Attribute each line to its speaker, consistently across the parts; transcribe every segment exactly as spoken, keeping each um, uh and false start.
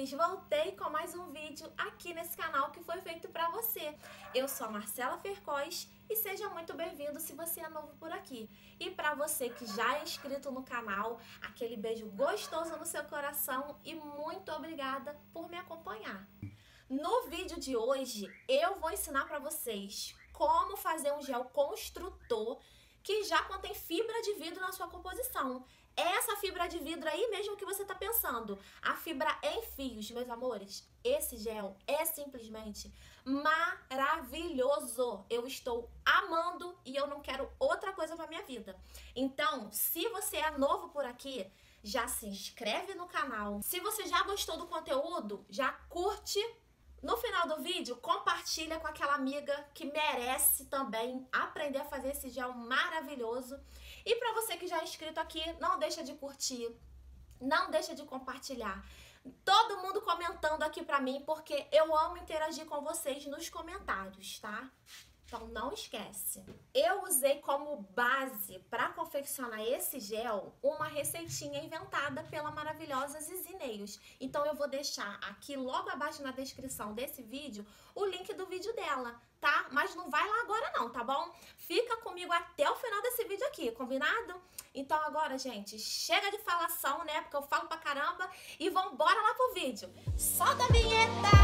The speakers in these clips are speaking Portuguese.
Speaker 1: amores! Voltei com mais um vídeo aqui nesse canal que foi feito pra você. Eu sou a Marcela Fercoz e seja muito bem-vindo se você é novo por aqui. E pra você que já é inscrito no canal, aquele beijo gostoso no seu coração e muito obrigada por me acompanhar. No vídeo de hoje, eu vou ensinar pra vocês como fazer um gel construtor que já contém fibra de vidro na sua composição. Essa fibra de vidro aí mesmo que você tá pensando, a fibra em fios, meus amores. Esse gel é simplesmente maravilhoso. Eu estou amando e eu não quero outra coisa pra minha vida. Então, se você é novo por aqui, já se inscreve no canal. Se você já gostou do conteúdo, já curte. No final do vídeo, compartilha com aquela amiga que merece também aprender a fazer esse gel maravilhoso. E para você que já é inscrito aqui, não deixa de curtir, não deixa de compartilhar. Todo mundo comentando aqui pra mim, porque eu amo interagir com vocês nos comentários, tá? Então não esquece. Eu usei como base para confeccionar esse gel uma receitinha inventada pela maravilhosa Zizi Nails. Então eu vou deixar aqui logo abaixo na descrição desse vídeo o link do vídeo dela, tá? Mas não vai lá agora não, tá bom? Fica comigo até o final desse vídeo aqui, combinado? Então agora, gente, chega de falação, né? Porque eu falo pra caramba e vambora lá pro vídeo. Solta a vinheta!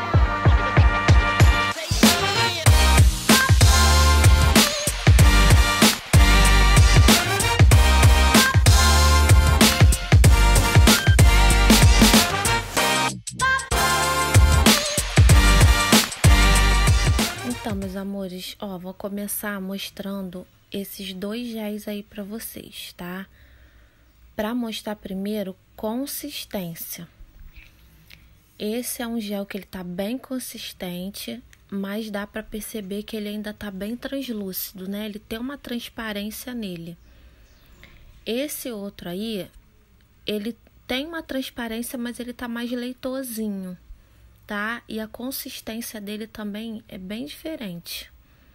Speaker 1: Então, meus amores, ó, vou começar mostrando esses dois géis aí pra vocês, tá? Pra mostrar primeiro consistência. Esse é um gel que ele tá bem consistente, mas dá pra perceber que ele ainda tá bem translúcido, né? Ele tem uma transparência nele. Esse outro aí, ele tem uma transparência, mas ele tá mais leitosinho, tá? E a consistência dele também é bem diferente.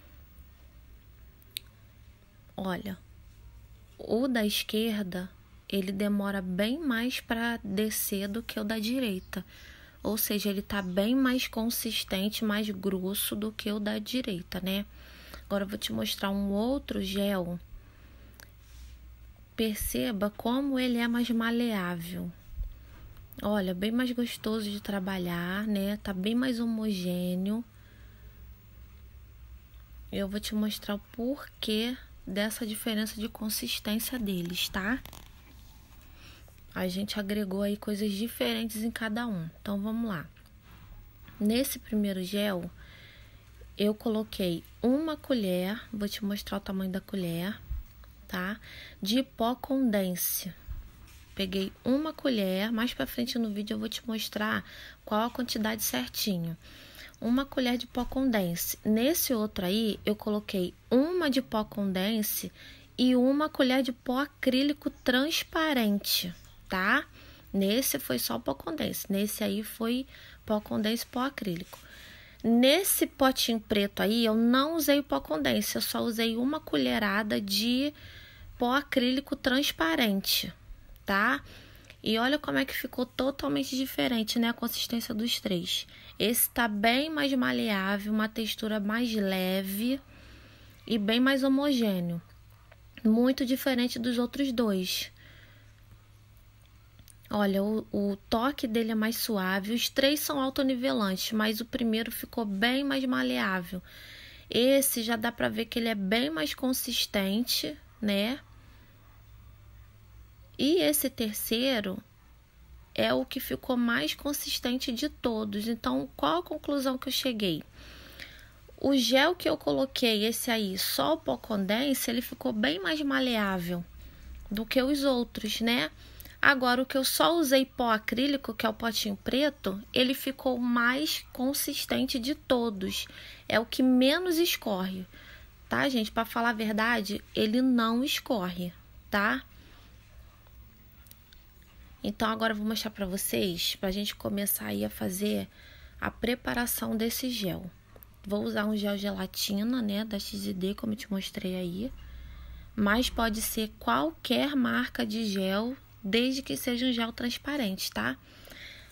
Speaker 1: Olha, o da esquerda, ele demora bem mais para descer do que o da direita. Ou seja, ele tá bem mais consistente, mais grosso do que o da direita, né? Agora eu vou te mostrar um outro gel. Perceba como ele é mais maleável. Olha, bem mais gostoso de trabalhar, né? Tá bem mais homogêneo. Eu vou te mostrar o porquê dessa diferença de consistência deles, tá? A gente agregou aí coisas diferentes em cada um. Então, vamos lá. Nesse primeiro gel, eu coloquei uma colher, vou te mostrar o tamanho da colher, tá? De pó Condense. Peguei uma colher, mais pra frente no vídeo eu vou te mostrar qual a quantidade certinho. Uma colher de pó Condense. Nesse outro aí, eu coloquei uma de pó Condense e uma colher de pó acrílico transparente, tá? Nesse foi só pó Condense. Nesse aí foi pó Condense e pó acrílico. Nesse potinho preto aí, eu não usei o pó Condense, eu só usei uma colherada de pó acrílico transparente, tá? E olha como é que ficou totalmente diferente, né? A consistência dos três. Esse tá bem mais maleável, uma textura mais leve e bem mais homogêneo. Muito diferente dos outros dois. Olha, o, o toque dele é mais suave. Os três são autonivelantes, mas o primeiro ficou bem mais maleável. Esse já dá pra ver que ele é bem mais consistente, né? E esse terceiro é o que ficou mais consistente de todos. Então, qual a conclusão que eu cheguei? O gel que eu coloquei, esse aí, só o pó Condense, ele ficou bem mais maleável do que os outros, né? Agora, o que eu só usei pó acrílico, que é o potinho preto, ele ficou mais consistente de todos. É o que menos escorre, tá, gente? Para falar a verdade, ele não escorre, tá? Então, agora eu vou mostrar pra vocês, pra gente começar aí a fazer a preparação desse gel. Vou usar um gel gelatina, né, da X e D, como eu te mostrei aí. Mas pode ser qualquer marca de gel, desde que seja um gel transparente, tá?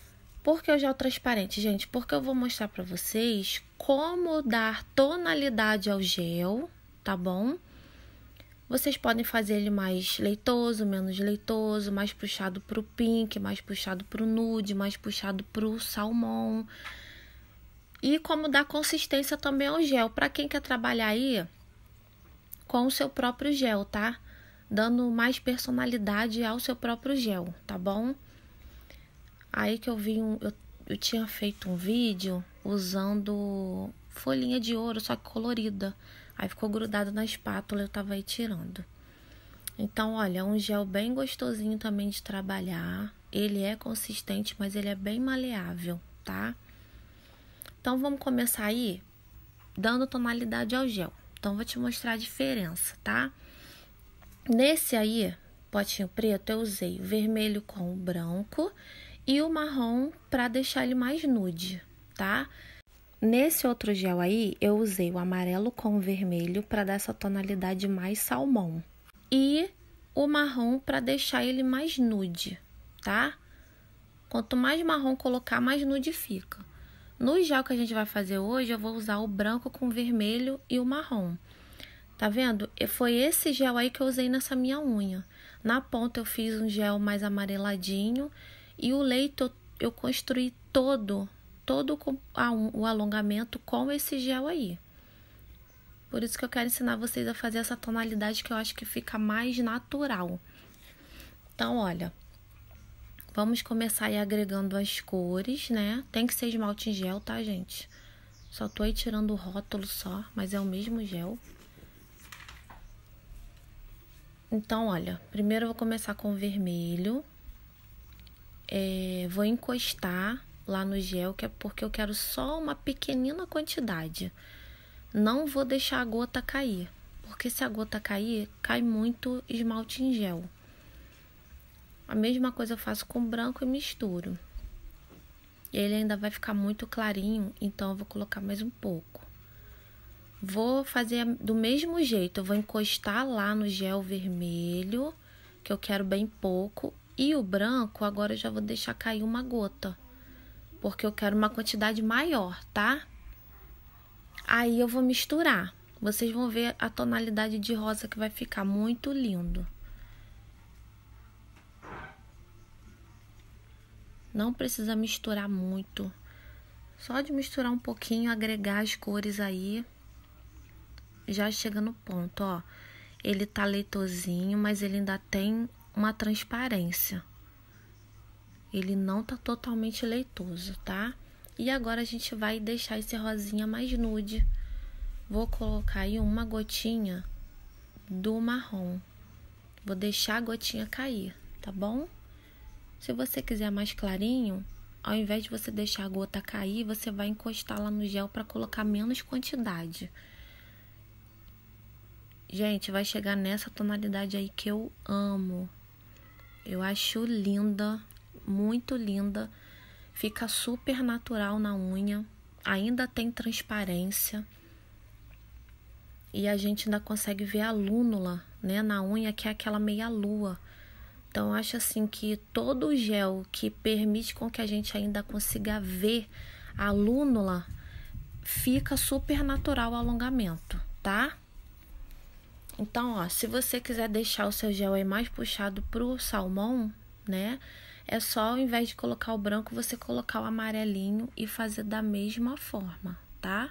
Speaker 1: Por que o gel transparente, gente? Porque eu vou mostrar para vocês como dar tonalidade ao gel, tá bom? Vocês podem fazer ele mais leitoso, menos leitoso, mais puxado pro pink, mais puxado pro nude, mais puxado pro salmão. E como dar consistência também ao gel, para quem quer trabalhar aí com o seu próprio gel, tá? Dando mais personalidade ao seu próprio gel, tá bom? Aí que eu vi um... Eu, eu tinha feito um vídeo usando folhinha de ouro, só que colorida. Aí ficou grudado na espátula, eu tava aí tirando. Então, olha, é um gel bem gostosinho também de trabalhar. Ele é consistente, mas ele é bem maleável, tá? Então, vamos começar aí dando tonalidade ao gel. Então, vou te mostrar a diferença, tá? Nesse aí, potinho preto, eu usei o vermelho com o branco e o marrom para deixar ele mais nude, tá? Nesse outro gel aí, eu usei o amarelo com o vermelho para dar essa tonalidade mais salmão. E o marrom para deixar ele mais nude, tá? Quanto mais marrom colocar, mais nude fica. No gel que a gente vai fazer hoje, eu vou usar o branco com o vermelho e o marrom. Tá vendo? Foi esse gel aí que eu usei nessa minha unha. Na ponta eu fiz um gel mais amareladinho e o leito eu construí todo, todo o alongamento com esse gel aí. Por isso que eu quero ensinar vocês a fazer essa tonalidade que eu acho que fica mais natural. Então, olha, vamos começar aí agregando as cores, né? Tem que ser esmalte em gel, tá, gente? Só tô aí tirando o rótulo só, mas é o mesmo gel. Então, olha, primeiro eu vou começar com o vermelho. É, vou encostar lá no gel, que é porque eu quero só uma pequenina quantidade. Não vou deixar a gota cair, porque se a gota cair, cai muito esmalte em gel. A mesma coisa eu faço com branco e misturo. Ele ainda vai ficar muito clarinho, então eu vou colocar mais um pouco. Vou fazer do mesmo jeito, eu vou encostar lá no gel vermelho, que eu quero bem pouco. E o branco, agora eu já vou deixar cair uma gota, porque eu quero uma quantidade maior, tá? Aí eu vou misturar. Vocês vão ver a tonalidade de rosa que vai ficar muito lindo. Não precisa misturar muito. Só de misturar um pouquinho, agregar as cores aí, já chega no ponto, ó. Ele tá leitosinho, mas ele ainda tem uma transparência. Ele não tá totalmente leitoso, tá? E agora a gente vai deixar esse rosinha mais nude. Vou colocar aí uma gotinha do marrom. Vou deixar a gotinha cair, tá bom? Se você quiser mais clarinho, ao invés de você deixar a gota cair, você vai encostar lá no gel para colocar menos quantidade. Gente, vai chegar nessa tonalidade aí que eu amo. Eu acho linda, muito linda. Fica super natural na unha. Ainda tem transparência. E a gente ainda consegue ver a lúnula, né, na unha, que é aquela meia lua. Então, eu acho assim que todo o gel que permite com que a gente ainda consiga ver a lúnula, fica super natural o alongamento, tá? Então, ó, se você quiser deixar o seu gel aí mais puxado pro salmão, né? É só, ao invés de colocar o branco, você colocar o amarelinho e fazer da mesma forma, tá?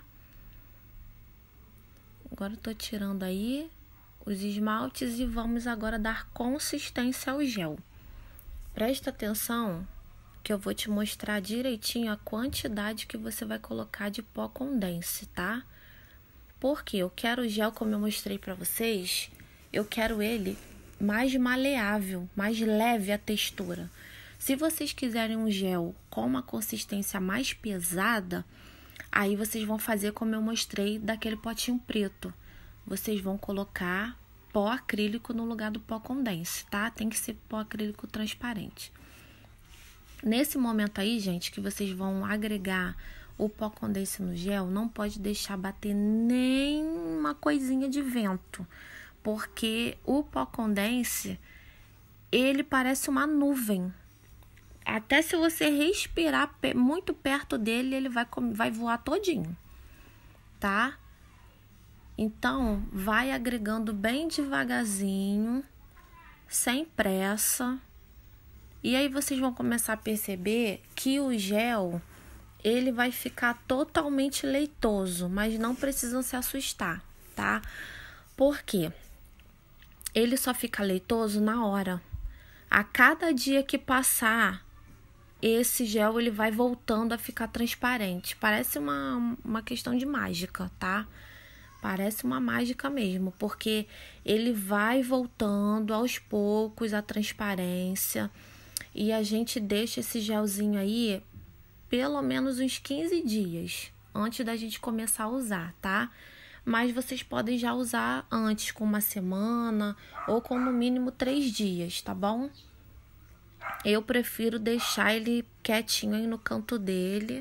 Speaker 1: Agora eu tô tirando aí os esmaltes e vamos agora dar consistência ao gel. Presta atenção que eu vou te mostrar direitinho a quantidade que você vai colocar de pó condense, tá? Porque eu quero o gel, como eu mostrei pra vocês, eu quero ele mais maleável, mais leve a textura. Se vocês quiserem um gel com uma consistência mais pesada, aí vocês vão fazer como eu mostrei daquele potinho preto. Vocês vão colocar pó acrílico no lugar do pó condense, tá? Tem que ser pó acrílico transparente. Nesse momento aí, gente, que vocês vão agregar o pó condense no gel, não pode deixar bater nem uma coisinha de vento, porque o pó condense, ele parece uma nuvem. até se você respirar muito perto dele, ele vai, vai voar todinho, tá? Então, vai agregando bem devagarzinho, sem pressa. E aí vocês vão começar a perceber que o gel, ele vai ficar totalmente leitoso, mas não precisam se assustar, tá? Por quê? Ele só fica leitoso na hora. A cada dia que passar, esse gel ele vai voltando a ficar transparente. Parece uma, uma questão de mágica, tá? Parece uma mágica mesmo, porque ele vai voltando aos poucos a transparência. E a gente deixa esse gelzinho aí pelo menos uns quinze dias antes da gente começar a usar, tá? Mas vocês podem já usar antes, com uma semana ou com no mínimo três dias, tá bom? Eu prefiro deixar ele quietinho aí no canto dele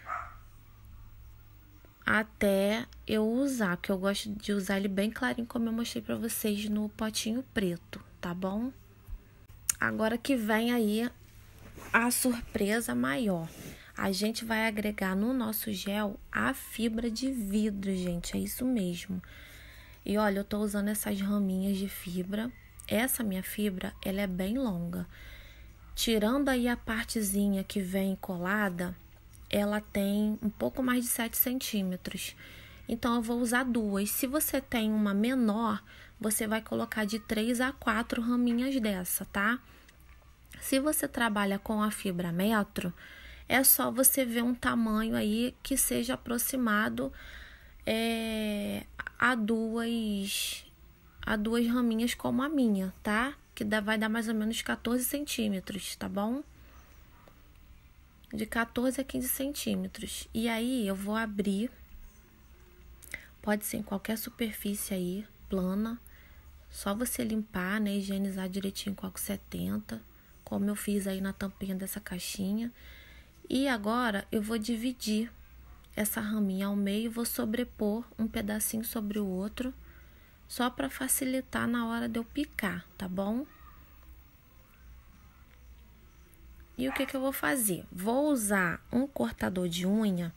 Speaker 1: até eu usar, porque eu gosto de usar ele bem clarinho, como eu mostrei pra vocês no potinho preto, tá bom? Agora que vem aí a surpresa maior. A gente vai agregar no nosso gel a fibra de vidro, gente, é isso mesmo. E olha, eu tô usando essas raminhas de fibra. Essa minha fibra, ela é bem longa. Tirando aí a partezinha que vem colada, ela tem um pouco mais de sete centímetros. Então, eu vou usar duas. Se você tem uma menor, você vai colocar de três a quatro raminhas dessa, tá? Se você trabalha com a fibra metro, é só você ver um tamanho aí que seja aproximado é, a duas, a duas raminhas como a minha, tá? Que dá, vai dar mais ou menos quatorze centímetros, tá bom? De quatorze a quinze centímetros. E aí, eu vou abrir. Pode ser em qualquer superfície aí, plana. Só você limpar, né? Higienizar direitinho com álcool setenta. Como eu fiz aí na tampinha dessa caixinha. E agora, eu vou dividir essa raminha ao meio. Vou sobrepor um pedacinho sobre o outro. Só para facilitar na hora de eu picar, tá bom? E o que que eu vou fazer? Vou usar um cortador de unha.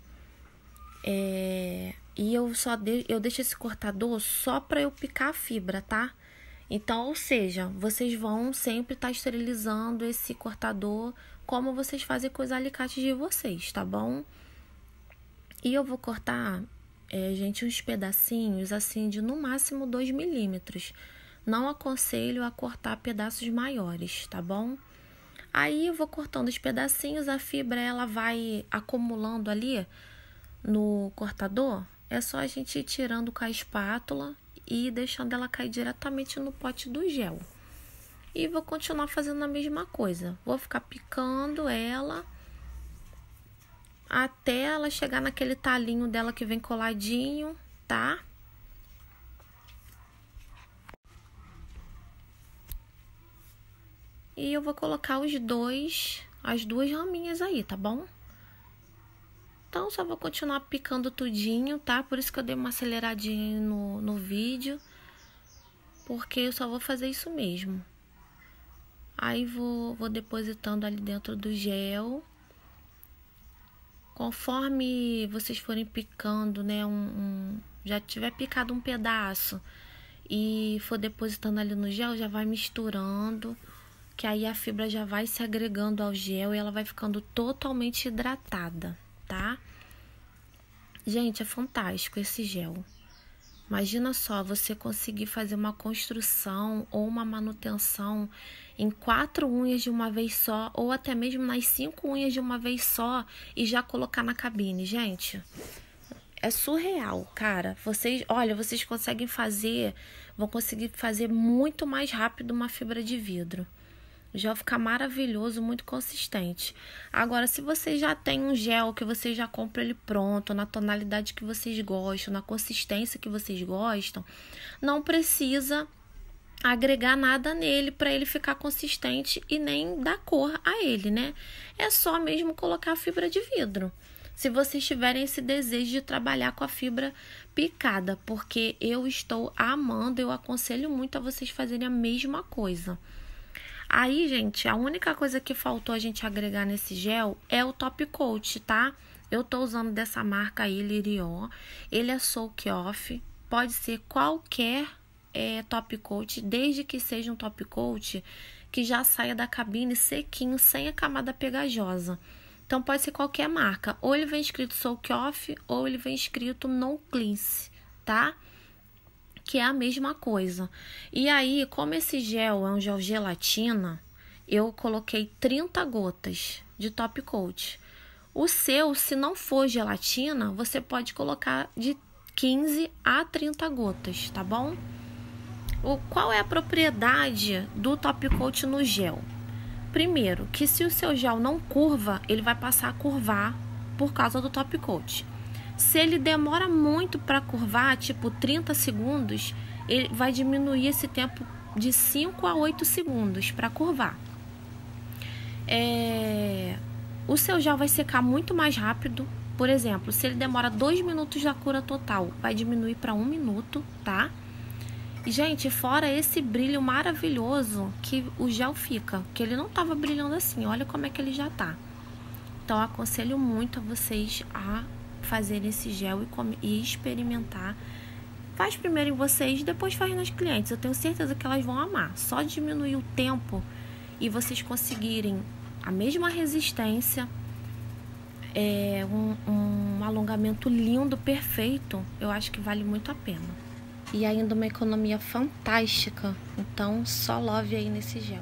Speaker 1: É, e eu só de, eu deixo esse cortador só para eu picar a fibra, tá? Então, ou seja, vocês vão sempre estar tá esterilizando esse cortador como vocês fazem com os alicates de vocês, tá bom? E eu vou cortar, é, gente, uns pedacinhos assim de no máximo dois milímetros. Não aconselho a cortar pedaços maiores, tá bom? Aí eu vou cortando os pedacinhos, a fibra ela vai acumulando ali no cortador. É só a gente ir tirando com a espátula e deixando ela cair diretamente no pote do gel. E vou continuar fazendo a mesma coisa. Vou ficar picando ela até ela chegar naquele talinho dela que vem coladinho, tá? E eu vou colocar os dois, as duas raminhas aí, tá bom? Então, só vou continuar picando tudinho, tá? Por isso que eu dei uma aceleradinha no, no vídeo. Porque eu só vou fazer isso mesmo. Aí, vou, vou depositando ali dentro do gel. Conforme vocês forem picando, né? Um, um, já tiver picado um pedaço e for depositando ali no gel, já vai misturando. Que aí a fibra já vai se agregando ao gel e ela vai ficando totalmente hidratada, tá? Gente, é fantástico esse gel. Imagina só, você conseguir fazer uma construção ou uma manutenção em quatro unhas de uma vez só, ou até mesmo nas cinco unhas de uma vez só e já colocar na cabine, gente. É surreal, cara. Vocês, olha, vocês conseguem fazer, vão conseguir fazer muito mais rápido uma fibra de vidro. O gel fica maravilhoso, muito consistente. Agora, se você já tem um gel que você já compra ele pronto, na tonalidade que vocês gostam, na consistência que vocês gostam, não precisa agregar nada nele para ele ficar consistente e nem dar cor a ele, né? É só mesmo colocar a fibra de vidro. Se vocês tiverem esse desejo de trabalhar com a fibra picada, porque eu estou amando, eu aconselho muito a vocês fazerem a mesma coisa. Aí, gente, a única coisa que faltou a gente agregar nesse gel é o top coat, tá? Eu tô usando dessa marca aí, Lirió. Ele é soak off, pode ser qualquer é, top coat, desde que seja um top coat que já saia da cabine sequinho, sem a camada pegajosa. Então, pode ser qualquer marca. Ou ele vem escrito soak off, ou ele vem escrito no cleanse, tá? Que é a mesma coisa. E aí, como esse gel é um gel gelatina, eu coloquei trinta gotas de top coat. O seu, se não for gelatina, você pode colocar de quinze a trinta gotas, tá bom? O, qual é a propriedade do top coat no gel? Primeiro, que se o seu gel não curva, ele vai passar a curvar por causa do top coat. Se ele demora muito para curvar, tipo trinta segundos, ele vai diminuir esse tempo de cinco a oito segundos para curvar. É... O seu gel vai secar muito mais rápido. Por exemplo, se ele demora dois minutos da cura total, vai diminuir para um minuto, tá? E, gente, fora esse brilho maravilhoso que o gel fica, que ele não tava brilhando assim, olha como é que ele já tá. Então, eu aconselho muito a vocês a fazerem esse gel e, e experimentar. Faz primeiro em vocês, depois faz nas clientes. Eu tenho certeza que elas vão amar. Só diminuir o tempo e vocês conseguirem a mesma resistência, é, um, um alongamento lindo, perfeito, eu acho que vale muito a pena. E ainda uma economia fantástica. Então, só love aí nesse gel.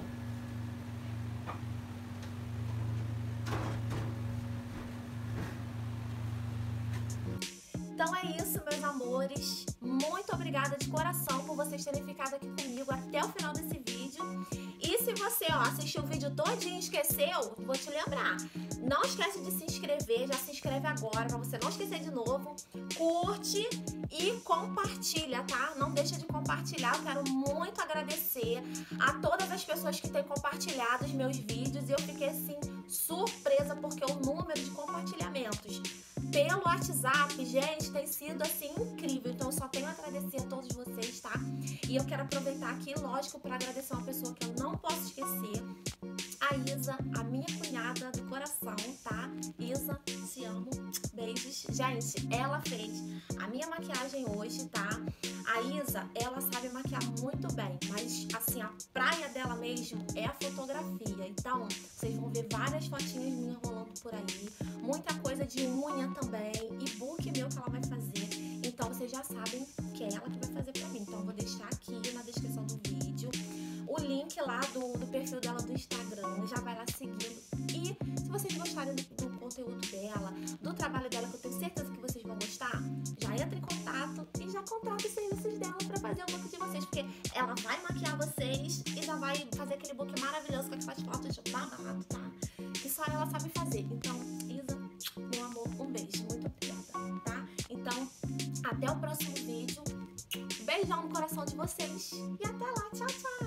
Speaker 2: Então é isso, meus amores. Muito obrigada de coração por vocês terem ficado aqui comigo até o final desse vídeo. E se você, ó, assistiu o vídeo todinho e esqueceu, vou te lembrar. Não esquece de se inscrever, já se inscreve agora, pra você não esquecer de novo. Curte e compartilha, tá? Não deixa de compartilhar. Eu quero muito agradecer a todas as pessoas que têm compartilhado os meus vídeos. E eu fiquei, assim, surpresa, porque o número de compartilhamentos pelo WhatsApp, gente, tem sido, assim, incrível. Então, eu só tenho a agradecer a todos vocês, tá? E eu quero aproveitar aqui, lógico, para agradecer uma pessoa que eu não posso esquecer. A Isa, a minha cunhada do coração, tá? Isa, te amo. Beijos. Gente, ela fez a minha maquiagem hoje, tá? A Isa, ela sabe maquiar muito bem, mas, assim, a praia dela mesmo é a fotografia. Então, vocês vão ver várias fotinhas minhas rolando por aí. Muita coisa de unha também, e-book meu que ela vai fazer. Então, vocês já sabem que é ela que vai fazer pra mim. Então, eu vou deixar aqui na descrição do vídeo o link lá do, do perfil dela do Instagram. Já vai lá seguindo. E se vocês gostarem do, do conteúdo dela, do trabalho dela, que eu tenho certeza que vocês vão gostar, já entra em contato e já contrata os serviços dela pra fazer o look de vocês. Porque ela vai maquiar vocês e já vai fazer aquele look maravilhoso com aquelas fotos babado, tá? Que só ela sabe fazer. Então, Isa, meu amor, um beijo. Muito obrigada, tá? Então, até o próximo vídeo. Beijão no coração de vocês. E até lá. Tchau, tchau.